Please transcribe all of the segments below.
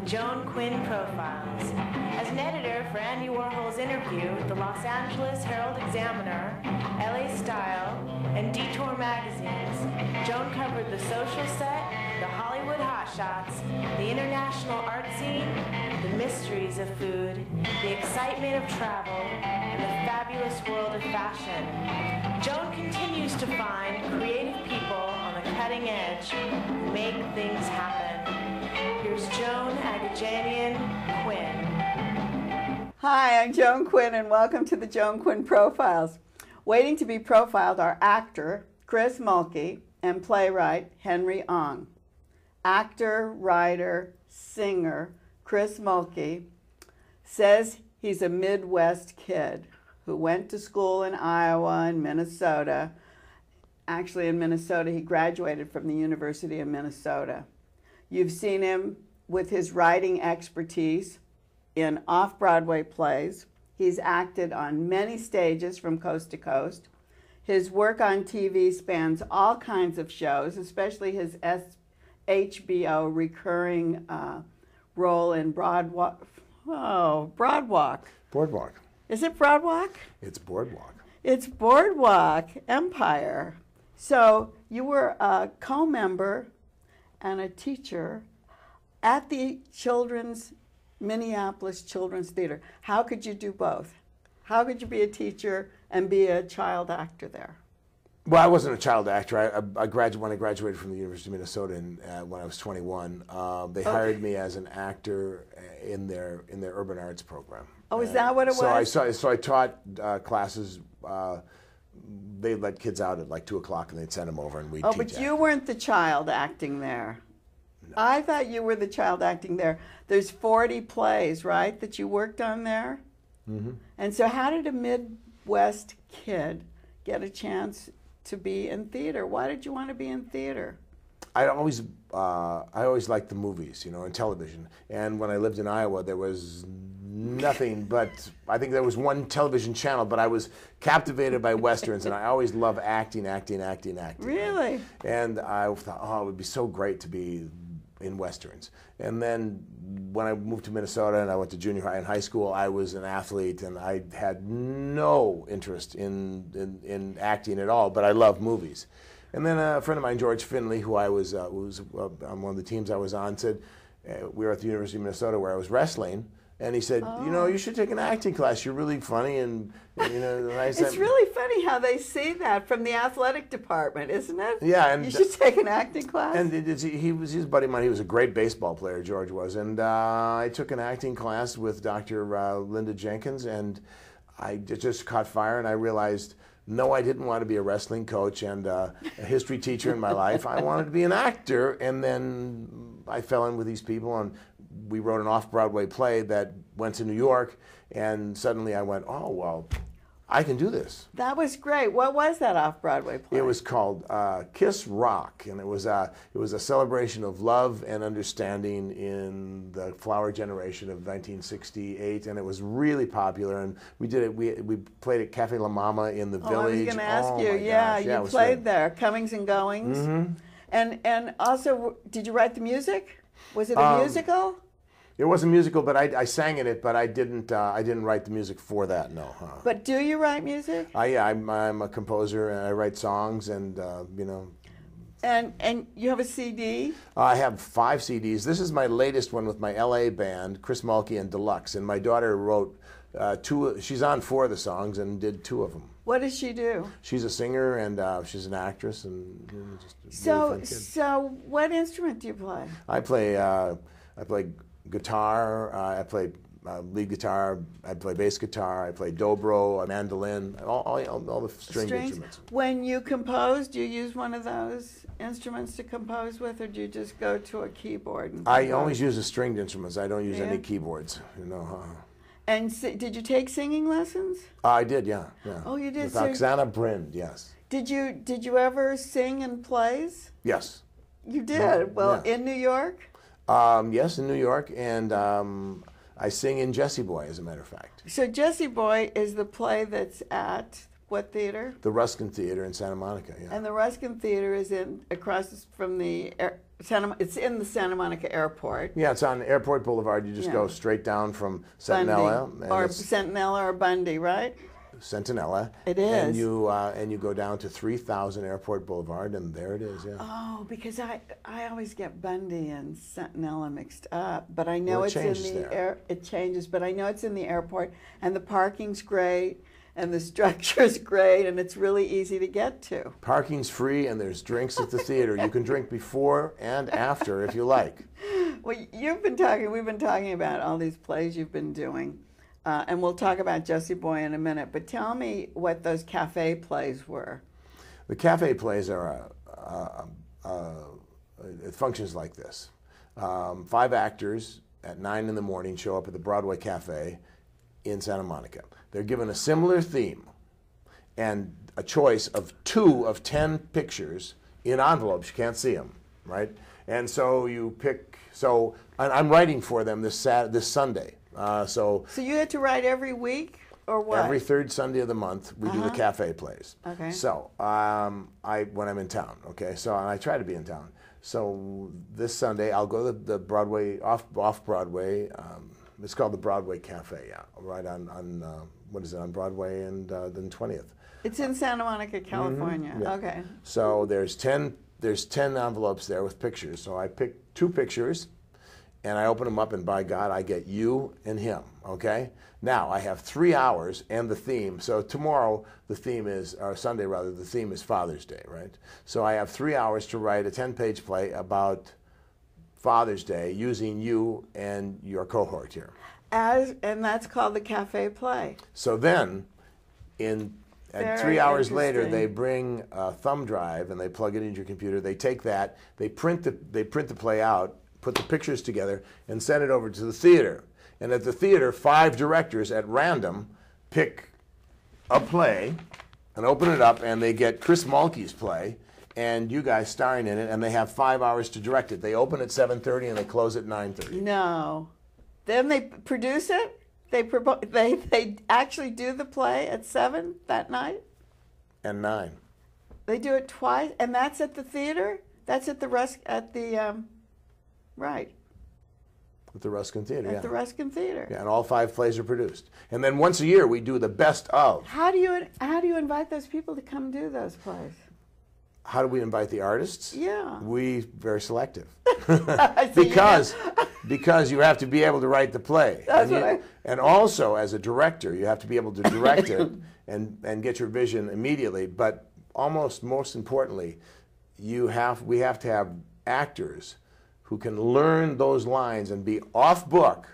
Joan Quinn Profiles. As an editor for Andy Warhol's Interview, the Los Angeles Herald-Examiner, LA Style, and Detour magazines, Joan covered the social set, the Hollywood hotshots, the international art scene, the mysteries of food, the excitement of travel, and the fabulous world of fashion. Joan continues to find creative people on the cutting edge who make things happen. Here's Joan Quinn. Hi, I'm Joan Quinn, and welcome to the Joan Quinn Profiles. Waiting to be profiled are actor Chris Mulkey and playwright Henry Ong. Actor, writer, singer Chris Mulkey says he's a Midwest kid who went to school in Iowa and Minnesota. Actually, in Minnesota, he graduated from the University of Minnesota. You've seen him with his writing expertise in off-Broadway plays. He's acted on many stages from coast to coast. His work on TV spans all kinds of shows, especially his HBO recurring role in Boardwalk. Boardwalk. Is it Boardwalk? It's Boardwalk. It's Boardwalk Empire. So you were a co-member and a teacher at the Minneapolis Children's Theater. How could you do both? How could you be a teacher and be a child actor there? Well, I wasn't a child actor. When I graduated from the University of Minnesota when I was 21, they hired me as an actor in their urban arts program. Oh, is that what it was? So I taught classes. They'd let kids out at like 2 o'clock and they'd send them over and we'd teach. Oh, but you weren't the child acting there. No. I thought you were the child acting there. There's 40 plays, right, that you worked on there? Mm-hmm. And so how did a Midwest kid get a chance to be in theater? Why did you want to be in theater? I always liked the movies, and television. And when I lived in Iowa, there was nothing but, I think there was one television channel, but I was captivated by Westerns, and I always loved acting. Really? And I thought, it would be so great to be in Westerns. And then when I moved to Minnesota and I went to junior high and high school, I was an athlete, and I had no interest in acting at all, but I loved movies. And then a friend of mine, George Finley, who I was on one of the teams I was on, said, we were at the University of Minnesota where I was wrestling, and he said, you should take an acting class. You're really funny. And I said, it's really funny how they say that from the athletic department, isn't it? Yeah. And you should take an acting class. And he was his buddy of mine. He was a great baseball player, George was. And I took an acting class with Dr. Linda Jenkins, and I just caught fire, and I realized, no, I didn't want to be a wrestling coach and a history teacher in my life. I wanted to be an actor, and then I fell in with these people, and we wrote an off-Broadway play that went to New York, and suddenly I went, oh, well, I can do this. That was great. What was that off-Broadway play? It was called Kiss Rock, and it was a celebration of love and understanding in the flower generation of 1968, and it was really popular. And we did it. We played at Cafe La Mama in the village. I was going to ask you. Yeah, you played there, comings and goings. Mm-hmm. And also, did you write the music? Was it a musical? It was a musical, but I sang in it, but I didn't write the music for that. No. But do you write music? Yeah, I'm a composer, and I write songs, and And you have a CD? I have 5 CDs. This is my latest one with my LA band, Chris Mulkey and Deluxe, and my daughter wrote 2. She's on 4 of the songs and did 2 of them. What does she do? She's a singer, and she's an actress, and just a really fun kid. So what instrument do you play? I play guitar. I play lead guitar. I play bass guitar. I play dobro, a mandolin, all the stringed instruments. When you compose, do you use one of those instruments to compose with, or do you just go to a keyboard? I always use the stringed instruments. I don't use any keyboards. And did you take singing lessons? I did, yeah. Oh, you did. With Oksana Brind, yes. Did you ever sing in plays? Yes. You did. Well, yeah. In New York. Yes, in New York, and I sing in Jessie Boy, as a matter of fact. So Jessie Boy is the play that's at what theater? The Ruskin Theater in Santa Monica, yeah. And the Ruskin Theater is across from the It's in the Santa Monica Airport. Yeah, it's on Airport Boulevard. You just go straight down from Centinela. Or Centinela or Bundy, right? Centinela. It is. And you go down to 3000 Airport Boulevard, and there it is, yeah. Oh, because I always get Bundy and Centinela mixed up, but I know it's in the it changes, but I know it's in the airport, and the parking's great, and the structure's great, and it's really easy to get to. Parking's free, and there's drinks at the theater. You can drink before and after if you like. Well, we've been talking about all these plays you've been doing, and we'll talk about Jessie Boy in a minute, but tell me what those cafe plays were. The cafe plays are, it functions like this. 5 actors at 9 in the morning show up at the Broadway Cafe in Santa Monica. They're given a similar theme and a choice of 2 of 10 pictures in envelopes. You can't see them, right? And so you pick, and I'm writing for them this Sunday. So you had to write every week, or what? Every 3rd Sunday of the month, we do the cafe plays. Okay. So when I'm in town, okay, and I try to be in town. So this Sunday, I'll go to the Broadway, off Broadway. It's called the Broadway Cafe, yeah, right on on Broadway and then 20th. It's in Santa Monica, California. Mm-hmm. Yeah. Okay. So there's 10 envelopes there with pictures. So I pick 2 pictures, and I open them up, and by God, I get you and him, okay? Now, I have 3 hours and the theme. So tomorrow, the theme is, or Sunday rather, the theme is Father's Day, right? So I have 3 hours to write a 10-page play about Father's Day using you and your cohort here. And that's called the cafe play. So then, at 3 hours later, they bring a thumb drive and they plug it into your computer. They take that, they print the play out, put the pictures together, and send it over to the theater. And at the theater, 5 directors at random pick a play and open it up, and they get Chris Mulkey's play and you guys starring in it, and they have 5 hours to direct it. They open at 7:30 and they close at 9:30. No. Then they produce it? They actually do the play at 7 that night? And 9. They do it twice, and that's at the theater? That's at the right. At the Ruskin Theater, At the Ruskin Theater. Yeah, and all 5 plays are produced. And then once a year, we do the best of. How do you invite those people to come do those plays? How do we invite the artists? Yeah. Very selective. because you have to be able to write the play. And also, as a director, you have to be able to direct it and get your vision immediately. But most importantly, we have to have actors who can learn those lines and be off book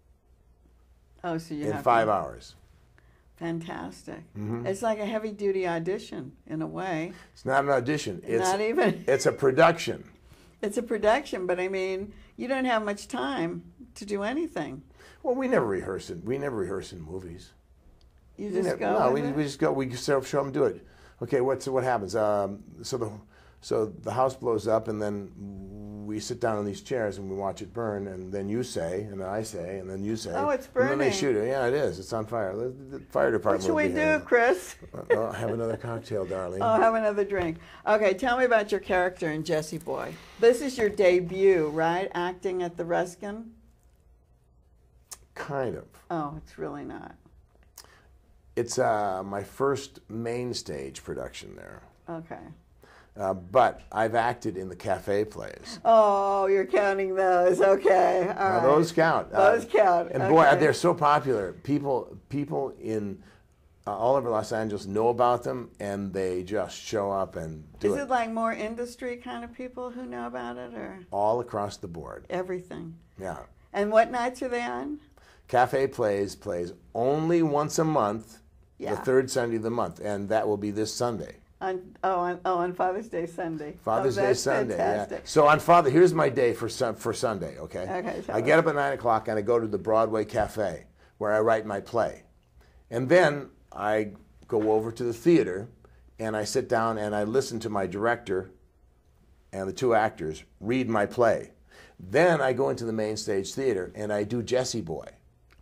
in 5 hours. Fantastic. Mm-hmm. It's like a heavy-duty audition, in a way. It's not an audition. Not even. It's a production. It's a production, but I mean, you don't have much time to do anything. Well, we never rehearse it. We never rehearse in movies. You just go. No, we just go. We just show them do it. Okay, what happens? So the house blows up, and then we sit down in these chairs and we watch it burn, and then you say, and then I say, and then you say. Oh, it's burning. And then they shoot it. Yeah, it is. It's on fire. The fire department. What should we do, Chris? Have another cocktail, darling. Oh, have another drink. Okay, tell me about your character in Jessie Boy. This is your debut, right? Acting at the Ruskin? Kind of. Oh, it's really not. It's my first main stage production there. Okay. But I've acted in the cafe plays. Oh, you're counting those. Okay, all right. Those count. Those count. And boy, they're so popular. People in all over Los Angeles know about them, and they just show up and do it. Is it like more industry kind of people who know about it, or? All across the board. Everything. Yeah. And what nights are they on? Cafe plays only once a month, yeah. The 3rd Sunday of the month, and that will be this Sunday. On Father's Day Sunday. Father's Day Sunday. Fantastic. Yeah. So here's my day for Sunday. Okay. Okay. I get up at 9 o'clock and I go to the Broadway Cafe where I write my play, and then I go over to the theater and I sit down and I listen to my director and the 2 actors read my play. Then I go into the main stage theater and I do Jessie Boy.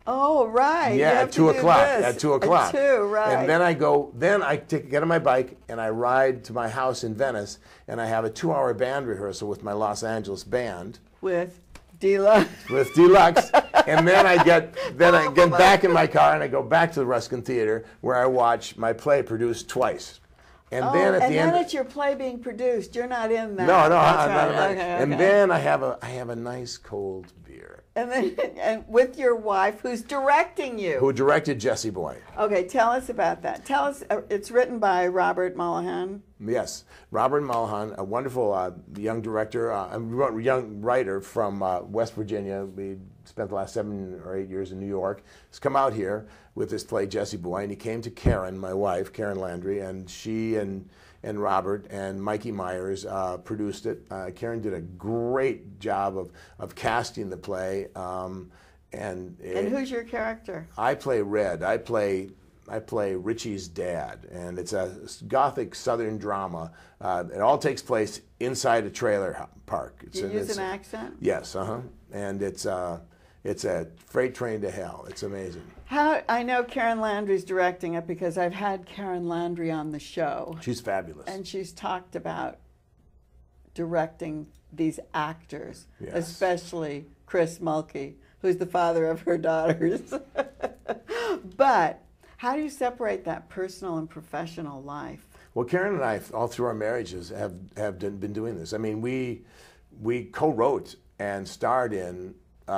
Oh, right. Yeah, You have at 2 to do o'clock. this. At 2 o'clock. At 2, right. And then I get on my bike and I ride to my house in Venice, and I have a 2-hour band rehearsal with my Los Angeles band. With Deluxe. With Deluxe. And then I get back in my car and I go back to the Ruskin Theater where I watch my play produced twice. And then at the end, it's your play being produced. You're not in that. No, I'm That's not. right. Okay. And then I have a nice cold beer. And with your wife, who's directing you. Who directed Jessie Boy. Okay, tell us about that. Tell us, it's written by Robert Mullihan. Yes, Robert Mullihan, a wonderful young director, young writer from West Virginia. We spent the last 7 or 8 years in New York. He's come out here with this play, Jessie Boy, and he came to Karen, my wife, Karen Landry, and she and Robert and Mikey Myers produced it. Karen did a great job of casting the play. And who's your character? I play Red. I play Richie's dad, and it's a gothic Southern drama. It all takes place inside a trailer park. Do you use an accent? Yes, and it's a freight train to hell. It's amazing. I know Karen Landry's directing it because I've had Karen Landry on the show. She's fabulous. And she's talked about directing these actors, Yes. especially Chris Mulkey, who's the father of her daughters. But how do you separate that personal and professional life? Well, Karen and I, all through our marriages, have been doing this. I mean, we co-wrote and starred in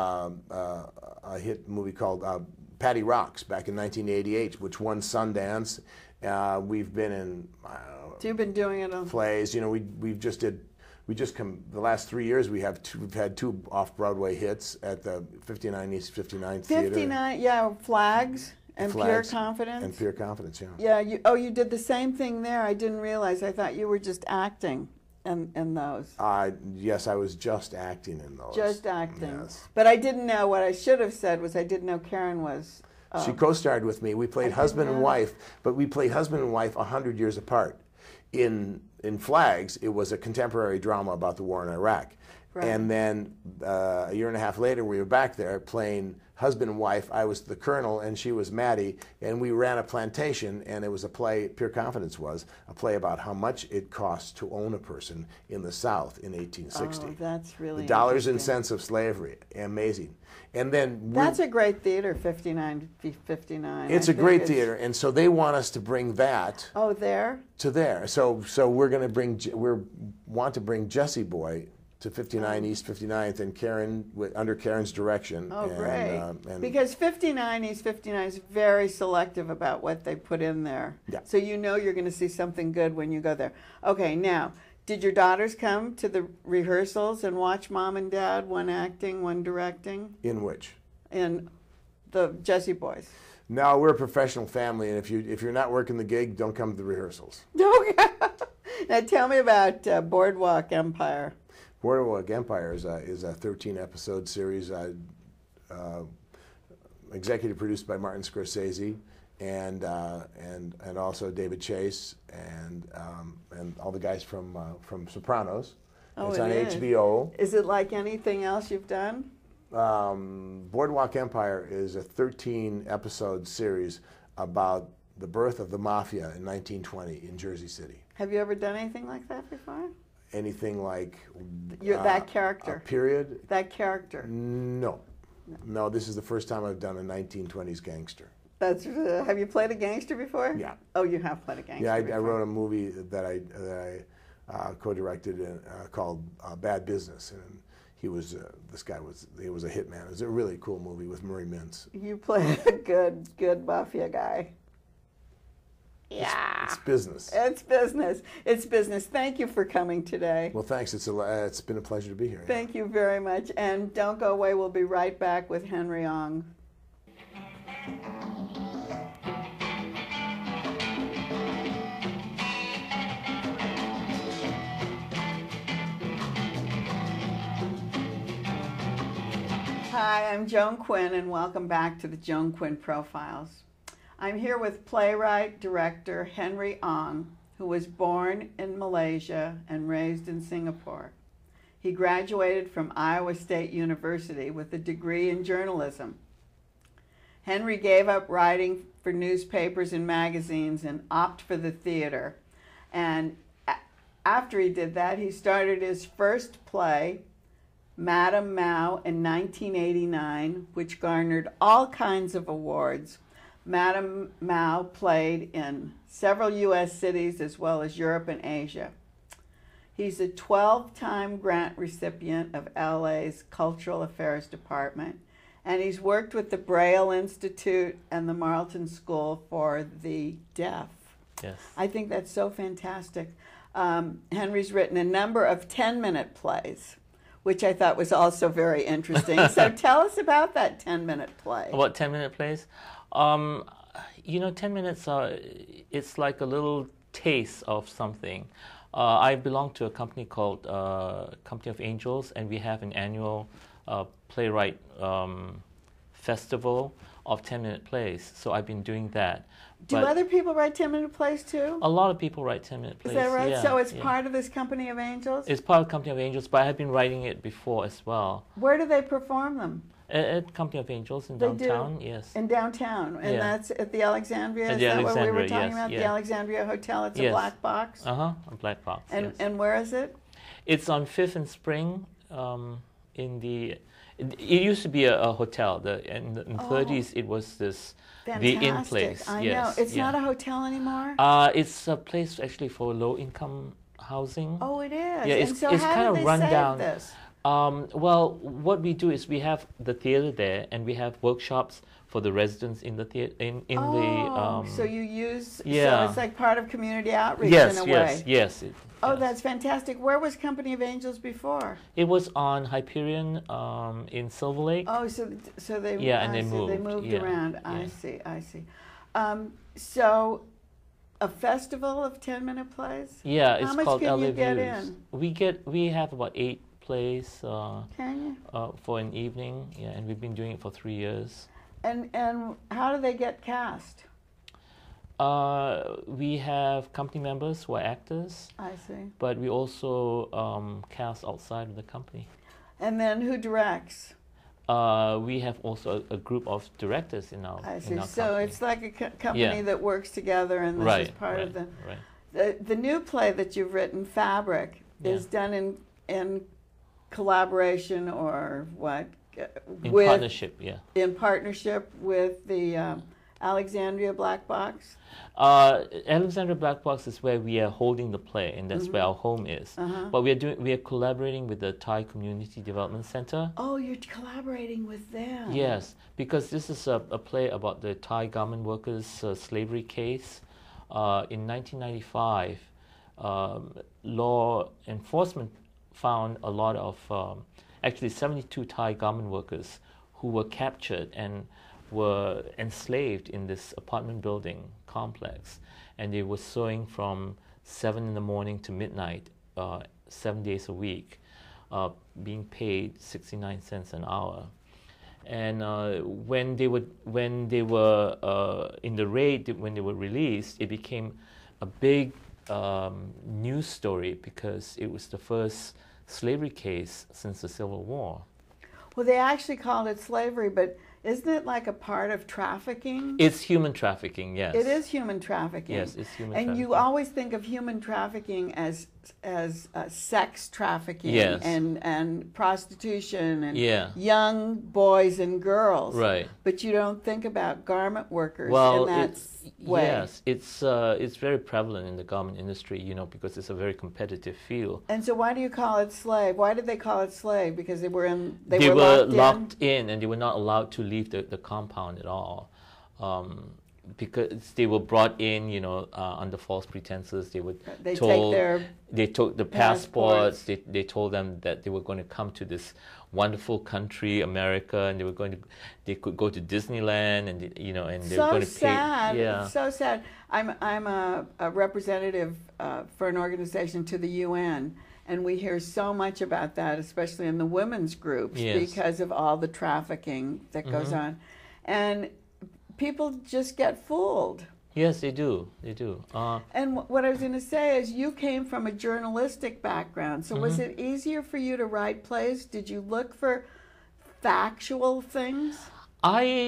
a hit movie called Patty Rocks back in 1988, which won Sundance. We've been in So you've been doing it on plays. You know, the last 3 years we've had 2 off-Broadway hits at the 59 East 59th Theater. 59, yeah, Flags and Pure Confidence. And Pure Confidence, yeah. Yeah, you did the same thing there. I didn't realize. I thought you were just acting in those. Yes, I was just acting in those. Just acting. Yes. But I didn't know, what I should have said was I didn't know Karen was... She co-starred with me. We played husband and wife, but we played husband and wife 100 years apart. In Flags, it was a contemporary drama about the war in Iraq. Right. And then a year and a half later, we were back there playing husband and wife. I was the colonel and she was Maddie, and we ran a plantation, and it was a play, Pure Confidence was, a play about how much it costs to own a person in the South in 1860. Oh, that's really the dollars and interesting. cents of slavery. Amazing. And then that's a great theater, 59. It's a great theater, and so they want us to bring that. Oh, there? To there. So we're going to want to bring Jessie Boy to 59 East 59th, and under Karen's direction. Oh, great. Because 59 East 59 is very selective about what they put in there. Yeah. So you know you're going to see something good when you go there. Okay, now, did your daughters come to the rehearsals and watch Mom and Dad, one acting, one directing? In which? In the Jessie Boys. No, we're a professional family, and if you're not working the gig, don't come to the rehearsals. Okay. Now tell me about Boardwalk Empire. Boardwalk Empire is a 13-episode series, executive produced by Martin Scorsese, and also David Chase and all the guys from Sopranos. Oh, it's it on is. HBO. Is it like anything else you've done? Boardwalk Empire is a 13-episode series about the birth of the mafia in 1920 in Jersey City. Have you ever done anything like that before? Anything like that character? A period? That character? No. No, this is the first time I've done a 1920s gangster. That's. Have you played a gangster before? Yeah. Oh, you have played a gangster. Yeah, I before. wrote a movie that I co-directed called Bad Business, and he was a hitman. It was a really cool movie with Murray Mintz. You play a good mafia guy. Yeah. It's business. It's business. It's business. Thank you for coming today. Well, thanks. It's been a pleasure to be here. Thank you very much. And don't go away. We'll be right back with Henry Ong. Hi, I'm Joan Quinn, and welcome back to the Joan Quinn Profiles. I'm here with playwright, director Henry Ong, who was born in Malaysia and raised in Singapore. He graduated from Iowa State University with a degree in journalism. Henry gave up writing for newspapers and magazines and opted for the theater. And after he did that, he started his first play, Madame Mao, in 1989, which garnered all kinds of awards. Madame Mao played in several U.S. cities as well as Europe and Asia. He's a 12-time grant recipient of LA's Cultural Affairs Department, and he's worked with the Braille Institute and the Marlton School for the Deaf. Yes. I think that's so fantastic. Henry's written a number of 10-minute plays, which I thought was also very interesting. So tell us about that 10-minute play. About 10-minute plays? 10 minutes it's like a little taste of something. I belong to a company called Company of Angels, and we have an annual playwright festival of 10-minute plays. So I've been doing that. Do other people write 10-minute plays too? A lot of people write 10-minute plays. Is that right? Yeah, So it's part of this Company of Angels? It's part of Company of Angels, but I have been writing it before as well. Where do they perform them? At Company of Angels in They downtown, do? yes. In downtown, and that's at the Alexandria? At the Is that what we were Alexandria, talking yes, about? yeah. The Alexandria Hotel, it's a Yes. black box? A black box, And yes. and where is it? It's on 5th and Spring it used to be a hotel. In the 30s, it was this the Inn place. I yes, know. It's yeah. not a hotel anymore? It's a place actually for low-income housing. Oh, it is? Yeah, and so it's how kind did of they run save down. this? Well, what we do is we have the theater there, and we have workshops for the residents in the theater. So you use, Yeah. so it's like part of community outreach Yes, in a yes, way. yes. Oh, yes. that's fantastic. Where was Company of Angels before? It was on Hyperion in Silver Lake. Oh, so they Yeah, and I they see, they moved, moved yeah, around. yeah. I see. So a festival of 10-minute plays? Yeah, it's How much called can LA you get Views. in? We have about 8 plays Can you? for an evening. Yeah, and we've been doing it for 3 years. And how do they get cast? We have company members who are actors, I see. but we also cast outside of the company. And then who directs? We have also a group of directors in our I see. in our So company. it's like a company Yeah. that works together, and this Right, is part of right, the. right. The new play that you've written, Fabric, is done in collaboration or what? In partnership, yeah. In partnership with the Alexandria Black Box? Alexandria Black Box is where we are holding the play, and that's where our home is. But we are collaborating with the Thai Community Development Center. Oh, you're collaborating with them. Yes, because this is a play about the Thai garment workers' slavery case. In 1995, law enforcement found a lot of, actually 72 Thai garment workers who were captured and were enslaved in this apartment building complex. And they were sewing from 7 in the morning to midnight, 7 days a week, being paid 69 cents an hour. And when they were in the raid, when they were released, it became a big news story because it was the first slavery case since the Civil War. Well, they actually called it slavery, but isn't it like a part of trafficking? It's human trafficking, yes. It is human trafficking. Yes, it's human and trafficking. you always think of human trafficking as sex trafficking Yes. and prostitution and Yeah. young boys and girls. Right. But you don't think about garment workers Well, in that way. yes, it's very prevalent in the garment industry, because it's a very competitive field. And so why do you call it slave? Why did they call it slave? Because they were They were locked in? and they were not allowed to leave the compound at all. Because they were brought in, under false pretenses. They took the passports. They told them that they were going to come to this wonderful country, America, and they could go to Disneyland, and they were going to pay. Sad. Yeah. It's so sad. I'm a representative for an organization to the UN, and we hear so much about that, especially in the women's groups, Yes. because of all the trafficking that goes on, and people just get fooled. Yes, they do. They do. And what I was going to say is you came from a journalistic background, so was it easier for you to write plays? Did you look for factual things? I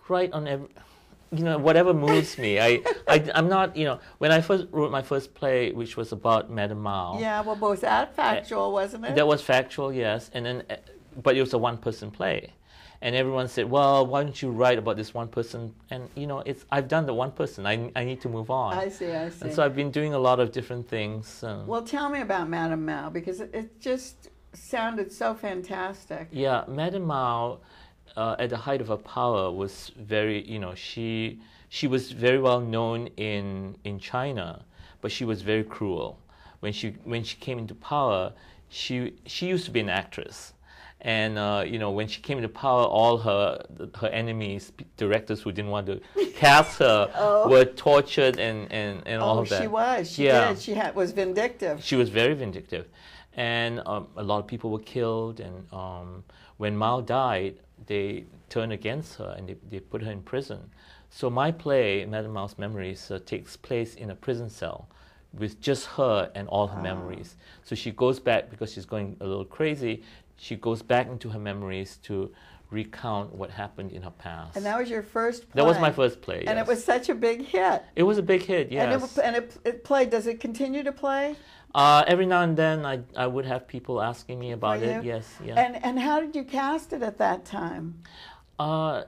write on every, whatever moves me. I'm not, when I first wrote my first play, which was about Madame Mao. Yeah, well, was that factual, wasn't it? That was factual, yes. And then, but it was a one-person play. And everyone said, well, why don't you write about this one person? And, I've done the one person. I need to move on. I see. And so I've been doing a lot of different things. Well, tell me about Madame Mao, because it just sounded so fantastic. Yeah, Madame Mao, at the height of her power, was very, she was very well known in China, but she was very cruel. When she came into power, she used to be an actress. And when she came into power, all her enemies, directors who didn't want to cast her, were tortured and all of that. She was. She did. She was vindictive. She was very vindictive, and a lot of people were killed. And when Mao died, they turned against her and they put her in prison. So my play, Madame Mao's Memories, takes place in a prison cell with just her and all her memories. So she goes back, because she's going a little crazy, she goes back into her memories to recount what happened in her past. And that was your first play? That was my first play, yes. And it was such a big hit. It was a big hit, yes. And it played. Does it continue to play? Every now and then I would have people asking me about it, yes. Yeah. And how did you cast it at that time? Was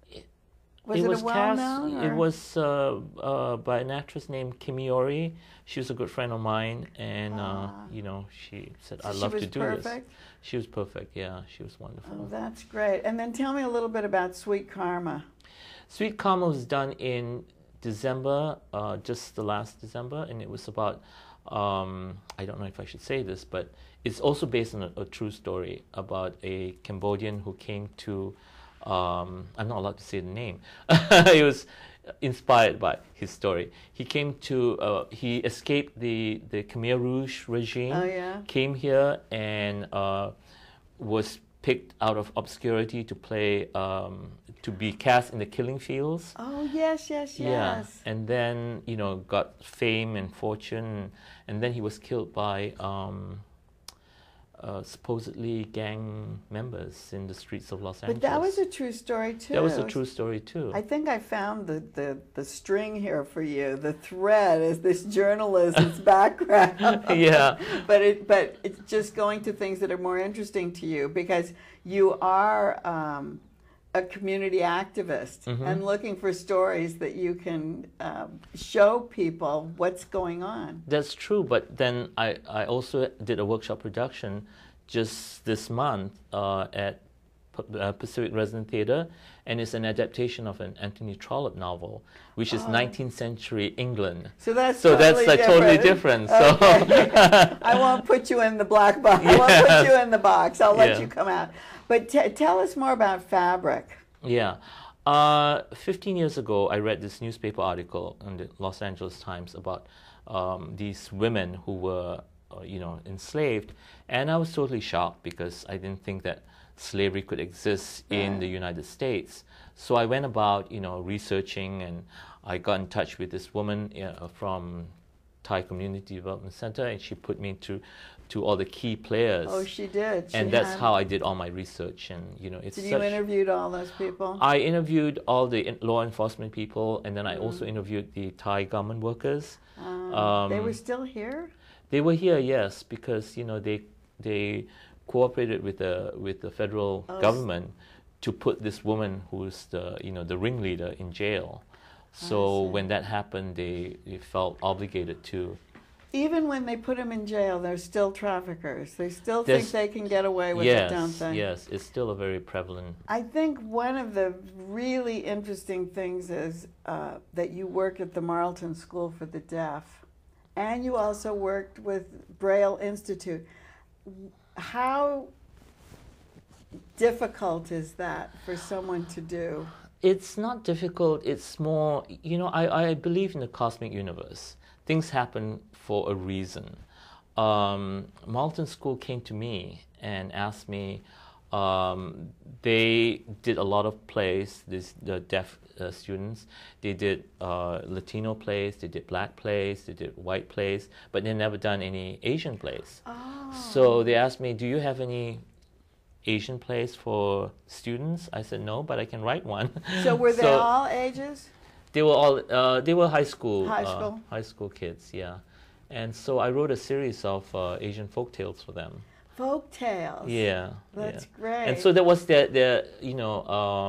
it well-known? It was by an actress named Kim Iori. She was a good friend of mine, and she said, "I'd love to do this." She was perfect. Yeah, she was wonderful. Oh, that's great. And then tell me a little bit about Sweet Karma. Sweet Karma was done in December, just the last December, and it was about. I don't know if I should say this, but it's also based on a true story about a Cambodian who came to. I'm not allowed to say the name. It was inspired by his story. He came to, he escaped the Khmer Rouge regime, came here and was picked out of obscurity to play, to be cast in the Killing Fields. Oh, yes. Yeah, and then, got fame and fortune, and then he was killed by supposedly gang members in the streets of Los Angeles. But that was a true story too. That was a true story too. I think I found the string here for you. The thread is this journalism's background. Yeah. But it's just going to things that are more interesting to you, because you are a community activist and looking for stories that you can show people what's going on. That's true, but then I also did a workshop production just this month at Pacific Resident Theatre, and it's an adaptation of an Anthony Trollope novel, which is 19th century England. So that's totally different. So I won't put you in the black box. I won't put you in the box. I'll let you come out. But tell us more about Fabric. Yeah. 15 years ago, I read this newspaper article in the Los Angeles Times about these women who were, enslaved, and I was totally shocked because I didn't think that slavery could exist in the United States. So I went about, researching, and I got in touch with this woman from Thai Community Development Center, and she put me to all the key players. Oh, she did. And that's how I did all my research. And it's. Did you interviewed all those people? I interviewed all the law enforcement people, and then I also interviewed the Thai government workers. They were still here? They were here, yes, because they cooperated with the federal government to put this woman who's the ringleader in jail. So when that happened, they felt obligated to. Even when they put them in jail, they're still traffickers. They still think they can get away with it, don't they? Yes, it's still a very prevalent. I think one of the really interesting things is that you work at the Marlton School for the Deaf, and you also worked with Braille Institute. How difficult is that for someone to do? It's not difficult. It's more, I believe in the cosmic universe. Things happen for a reason. Marlton School came to me and asked me, they did a lot of plays, the deaf students. They did Latino plays, they did black plays, they did white plays, but they never done any Asian plays. Oh. So they asked me, do you have any Asian plays for students. I said no, but I can write one. So were they all ages? They were all they were high school High school kids, yeah. And so I wrote a series of Asian folk tales for them. Folk tales. Yeah, that's yeah. great. And so that was their you know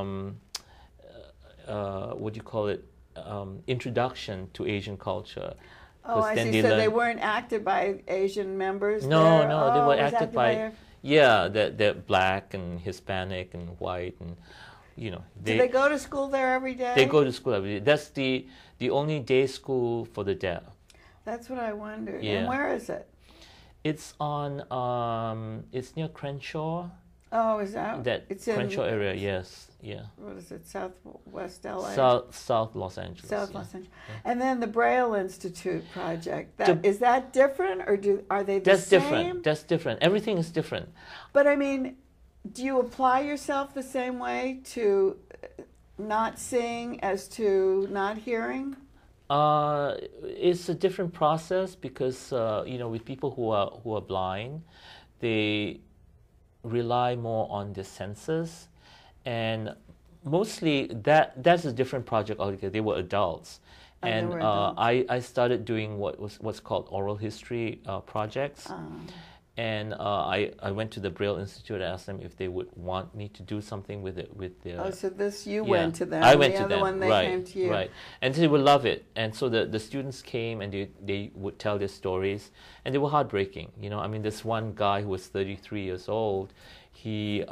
what do you call it, introduction to Asian culture. Oh, I see. So they weren't acted by Asian members? No, there? no, they were acted by yeah, they're black and Hispanic and white, and you know. Do they go to school there every day? They go to school every day. That's the only day school for the deaf. That's what I wondered. Yeah. And where is it? It's on it's near Crenshaw. Oh, is that? It's Crenshaw area, yes. Yeah. What is it? Southwest LA? South Los Angeles. South Los Angeles. Yeah. And then the Braille Institute project. Is that different, or are they the same? Different. That's different. Everything is different. But I mean, do you apply yourself the same way to not seeing as to not hearing? It's a different process because you know, with people who are blind, they rely more on their senses, and mostly that's a different project altogether. They were adults, and I started doing what's called oral history projects. And I went to the Braille Institute. I asked them if they would want me to do something with it, with their. Oh, so you went to them. I went to the them. One they right, came to you. Right, and they would love it. And so the students came and they would tell their stories, and they were heartbreaking. You know, I mean, this one guy who was 33 years old, he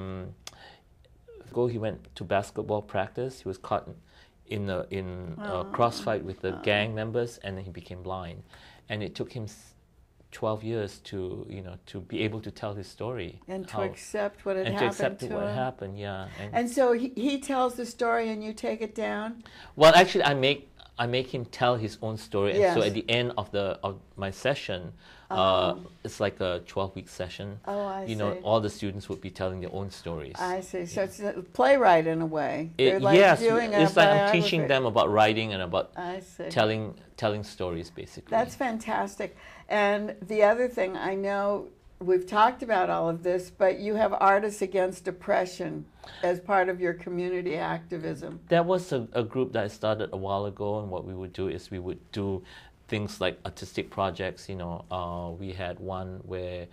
went to basketball practice. He was caught in a crossfight with the gang members, and then he became blind, and it took him 12 years to be able to tell his story and to accept what had happened and to accept to what him. happened. Yeah. And so he tells the story, and you take it down. Well, actually, I make him tell his own story. Yes. And so at the end of my session, it's like a 12-week session. Oh, I see. All the students would be telling their own stories. I see. So it's a playwright in a way. Yes, it's like I'm teaching them about writing and about telling stories, basically. That's fantastic. And the other thing, I know we've talked about all of this, but you have Artists Against Depression as part of your community activism. That was a group that I started a while ago, and what we would do is we would do things like artistic projects. We had one where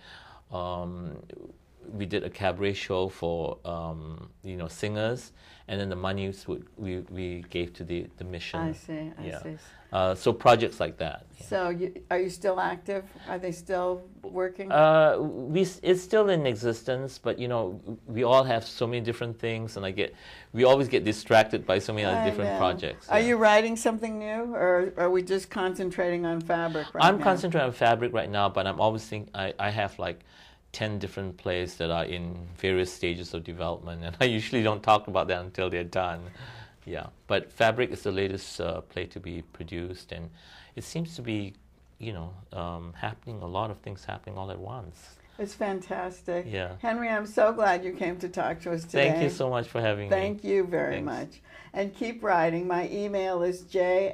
we did a cabaret show for singers, and then the monies we gave to the mission. I see. I see. So projects like that. Yeah. So are you still active? Are they still working? It's still in existence, but we all have so many different things, and we always get distracted by so many other different projects. Are you writing something new, or are we just concentrating on fabric right now? I'm concentrating on fabric right now, but I'm always thinking I have like 10 different plays that are in various stages of development, and I usually don't talk about that until they're done. Yeah, but Fabric is the latest play to be produced, and it seems to be, happening, a lot of things happening all at once. It's fantastic. Yeah. Henry, I'm so glad you came to talk to us today. Thank you so much for having me. Thank you very much. And keep writing. My email is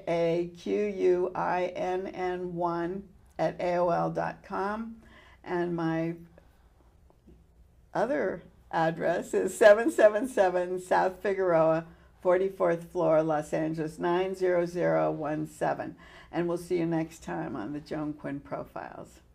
jaquinn1@aol.com, and my other address is 777 South Figueroa, 44th floor, Los Angeles, 90017. And we'll see you next time on the Joan Quinn Profiles.